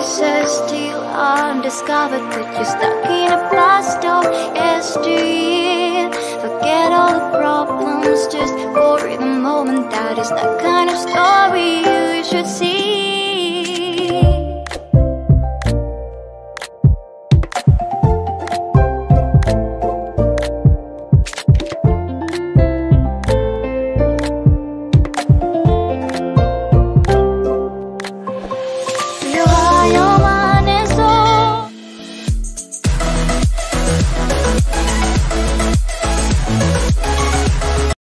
pieces still undiscovered, but you're stuck in a blast of yesteryear. Forget all the problems just for the moment. That is the kind of story you should see.